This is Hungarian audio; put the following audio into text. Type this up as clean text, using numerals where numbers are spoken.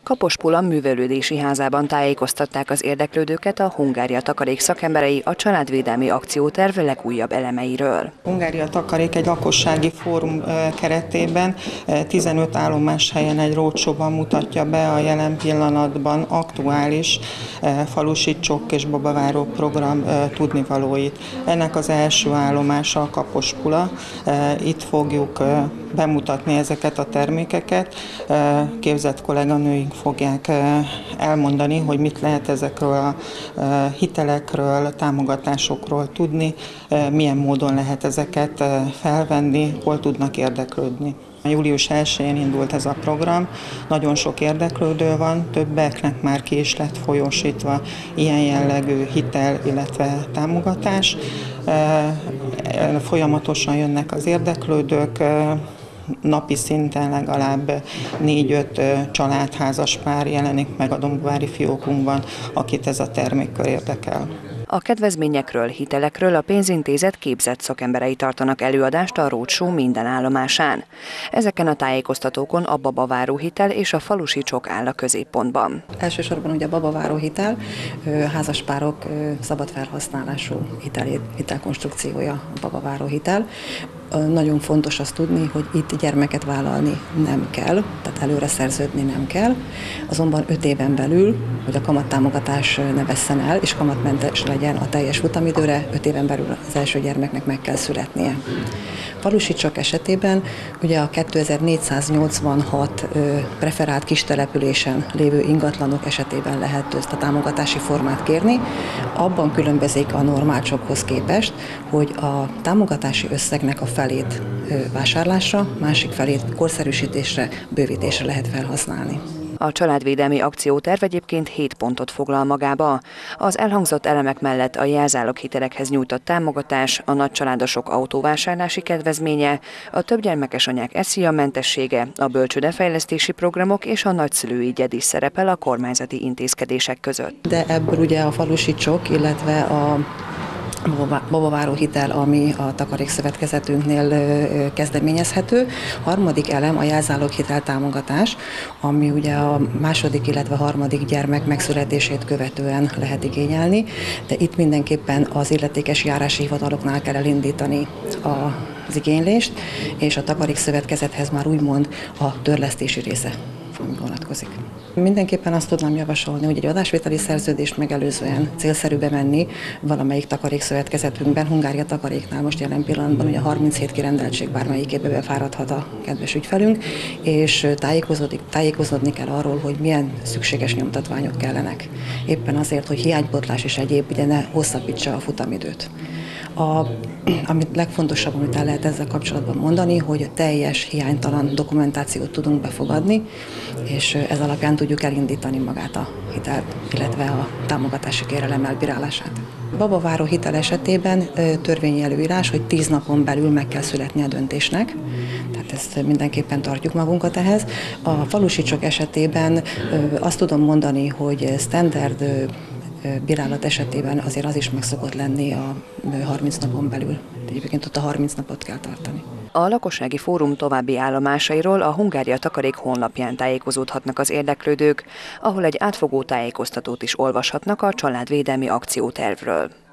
Kapospula művelődési házában tájékoztatták az érdeklődőket a Hungária Takarék szakemberei a családvédelmi akcióterv legújabb elemeiről. Hungária Takarék egy lakossági fórum keretében 15 állomáshelyen egy roadshow-ban mutatja be a jelen pillanatban aktuális falusi csokk és babaváró program tudnivalóit. Ennek az első állomása a Kapospula. Itt fogjuk bemutatni ezeket a termékeket. Képzett kolléganőink fogják elmondani, hogy mit lehet ezekről a hitelekről, támogatásokról tudni, milyen módon lehet ezeket felvenni, hol tudnak érdeklődni. Július 1-én indult ez a program, nagyon sok érdeklődő van, többeknek már ki is lett folyósítva ilyen jellegű hitel, illetve támogatás. Folyamatosan jönnek az érdeklődők, napi szinten legalább 4-5 családházas pár jelenik meg a dombóvári fiókunkban, akit ez a termékkör érdekel. A kedvezményekről, hitelekről a pénzintézet képzett szakemberei tartanak előadást a roadshow minden állomásán. Ezeken a tájékoztatókon a babaváró hitel és a falusi csokk áll a középpontban. Elsősorban ugye a babaváró hitel, házaspárok szabad felhasználású hitelkonstrukciója a babaváró hitel. Nagyon fontos azt tudni, hogy itt gyermeket vállalni nem kell, tehát előre szerződni nem kell, azonban 5 éven belül, hogy a kamattámogatás ne vesszen el, és kamatmentes legyen a teljes futamidőre, 5 éven belül az első gyermeknek meg kell születnie. Falusi csokk esetében ugye a 2486 preferált kistelepülésen lévő ingatlanok esetében lehet ezt a támogatási formát kérni. Abban különbözik a normál csokkhoz képest, hogy a támogatási összegnek a felét vásárlásra, másik felét korszerűsítésre, bővítésre lehet felhasználni. A családvédelmi akcióterv egyébként 7 pontot foglal magába. Az elhangzott elemek mellett a jelzáloghitelekhez nyújtott támogatás, a nagycsaládosok autóvásárlási kedvezménye, a többgyermekes anyák SZIA-mentessége, a bölcsődefejlesztési programok és a nagyszülői gyed is szerepel a kormányzati intézkedések között. De ebből ugye a falusi csokk, illetve a babaváró hitel, ami a takarékszövetkezetünknél kezdeményezhető. Harmadik elem a jelzáloghitel támogatás, ami ugye a második, illetve harmadik gyermek megszületését követően lehet igényelni, de itt mindenképpen az illetékes járási hivataloknál kell elindítani az igénylést, és a takarékszövetkezethez már úgymond a törlesztési része vonatkozik. Mindenképpen azt tudnám javasolni, hogy egy adásvételi szerződést megelőzően célszerű bemenni valamelyik takarékszövetkezetünkben, Hungária Takaréknál most jelen pillanatban ugye 37 kirendeltség bármelyikébe befáradhat a kedves ügyfelünk, és tájékozódni kell arról, hogy milyen szükséges nyomtatványok kellenek. Éppen azért, hogy hiánypótlás és egyéb ugye ne hosszabbítsa a futamidőt. Amit legfontosabb, amit el lehet ezzel kapcsolatban mondani, hogy a teljes, hiánytalan dokumentációt tudunk befogadni, és ez alapján tudjuk elindítani magát a hitelt, illetve a támogatási kérelem elbírálását. Babaváró hitel esetében törvényi előírás, hogy 10 napon belül meg kell születni a döntésnek, tehát ezt mindenképpen tartjuk magunkat ehhez. A falusi csokk esetében azt tudom mondani, hogy standard bírálat esetében azért az is meg szokott lenni a 30 napon belül. Egyébként ott a 30 napot kell tartani. A lakossági fórum további állomásairól a Hungária Takarék honlapján tájékozódhatnak az érdeklődők, ahol egy átfogó tájékoztatót is olvashatnak a családvédelmi akciótervről.